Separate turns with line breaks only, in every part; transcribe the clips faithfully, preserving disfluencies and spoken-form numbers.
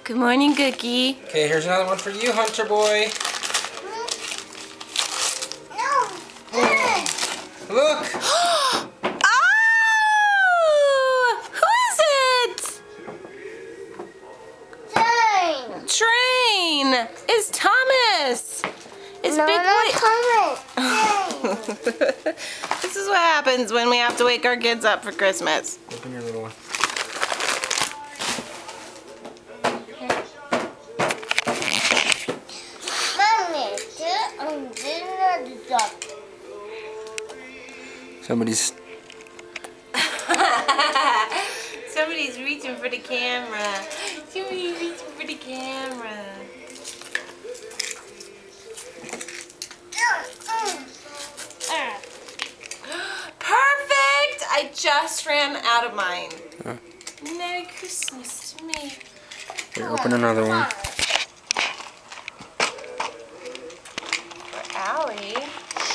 Good morning, Cookie.
Okay, here's another one for you, Hunter boy. Look!
Oh! Who is it?
Train.
Train. It's Thomas. It's
No,
Big
not
Boy.
Thomas.
This is what happens when we have to wake our kids up for Christmas.
Open your little one.
Mommy, I'm dinner the dog.
Somebody's.
Somebody's reaching for the camera. Somebody's reaching for the camera. Perfect! I just ran out of mine.
Huh.
Merry Christmas to me.
Here, open another one.
For Allie.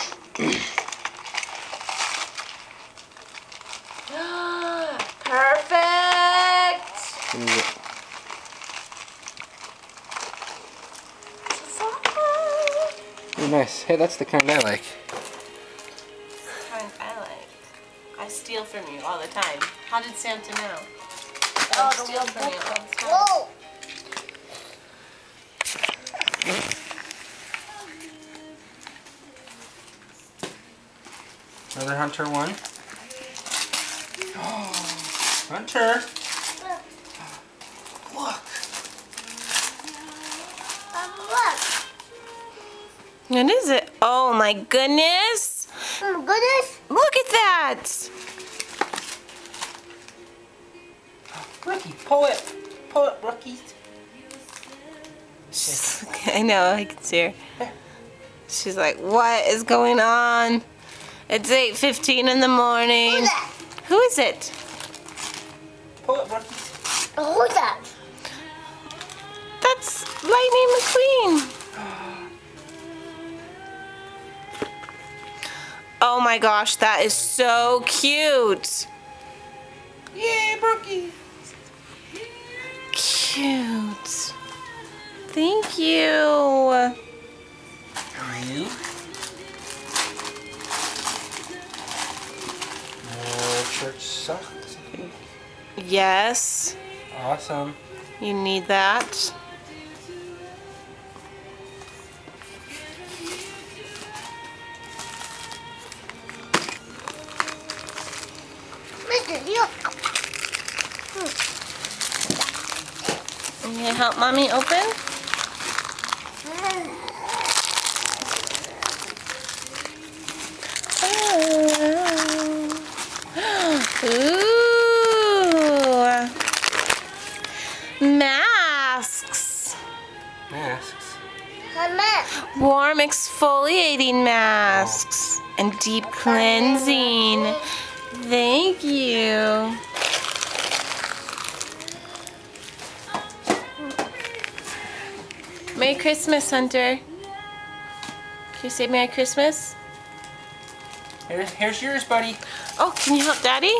Perfect!
What is it? Oh, nice. Hey, that's the kind I like.
Kind I like. I steal from you all the time. How did Santa know? I
Oh,
steal from you all the time.
Whoa.
Another Hunter one. Oh, Hunter! Look!
Look.
What is it? Oh my goodness!
Oh my goodness.
Look at that!
Rookie, pull it! Pull it, Rookie!
She's, I know, I can see her. She's like, what is going on? It's eight fifteen in the morning.
Who's that?
Who is it?
Pull it, Rookie!
Who's that?
That's Lightning McQueen. Oh my gosh, that is so cute.
Yay, Brookie!
Cute. Thank you.
How are you? More church socks.
Yes,
Awesome.
you need that.
Mister, look.
You gonna help Mommy open? Ooh. Masks.
Masks.
Come
Warm exfoliating masks and deep cleansing. Thank you. Merry Christmas, Hunter. Can you say Merry Christmas?
Here's, here's yours, buddy.
Oh, can you help Daddy?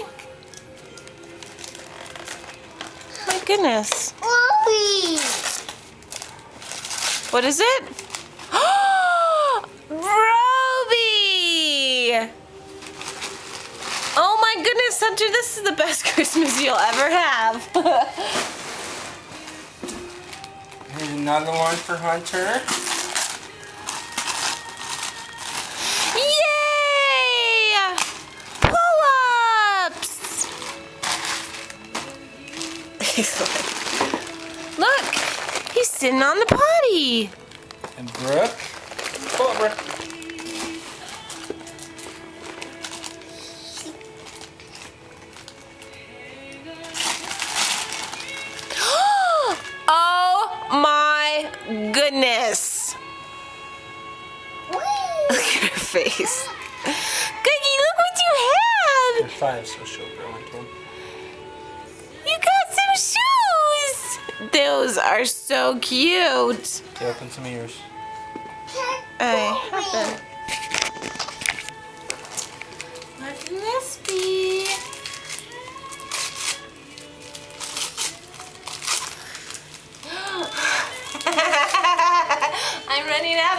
My goodness.
Whoopee.
What is it? Roby! Oh my goodness, Hunter, this is the best Christmas you'll ever have.
Here's another one for Hunter.
Yay! Pull-ups! Look, he's sitting on the potty.
And Brooke. Pull it, Brooke.
Oh my goodness. Look at her face. Cookie, look what you had.
There's five, so she'll grow into them.
You got some shoes. Those are so cute.
Okay, open some of yours.
I have them. What can this be?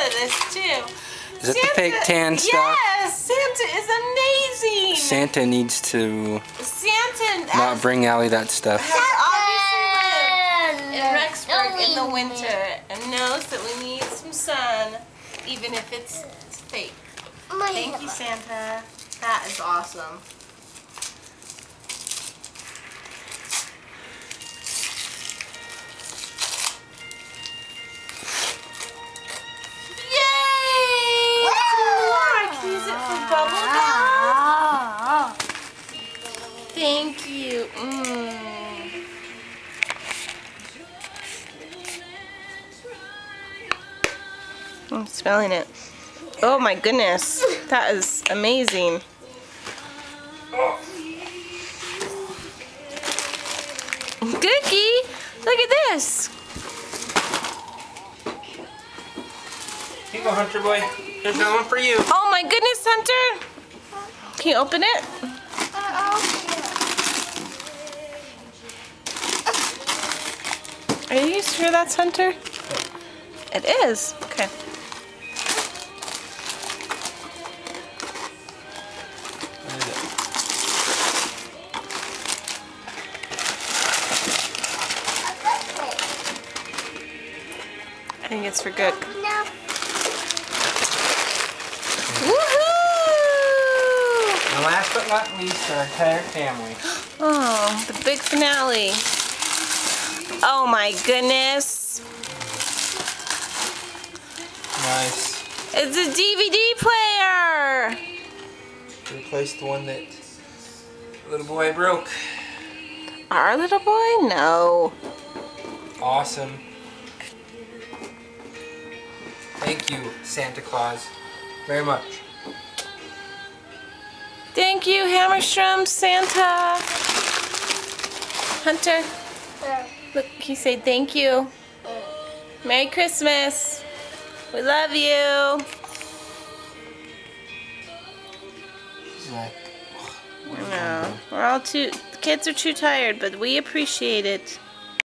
of this too.
Is it the fake tan stuff?
Yes, Santa is amazing.
Santa needs to
Santa
not bring Allie that stuff.
has obviously lived in Rexburg in the winter and knows that we need some sun, even if it's fake. Thank you, Santa. That is awesome. Yay! Some more. I can use it for bubble bath. Thank you. Mm. I'm smelling it. Oh my goodness. That is amazing. Cookie, look at this.
Here you go, Hunter boy. There's no one for you.
Oh my goodness, Hunter. Can you open it? Are you sure that's Hunter? It is. Okay. I think it's for good.
No.
Woohoo!
And last but not least, our entire family.
Oh, the big finale. Oh my goodness.
Nice.
It's a D V D player.
Replace the one that little boy broke.
Our little boy? No.
Awesome. Thank you, Santa Claus, very much.
Thank you, Hammerstrom, Santa. Hunter, look, he said thank you. Merry Christmas. We love you.
He's like,
No, we're all too, the kids are too tired, but we appreciate it.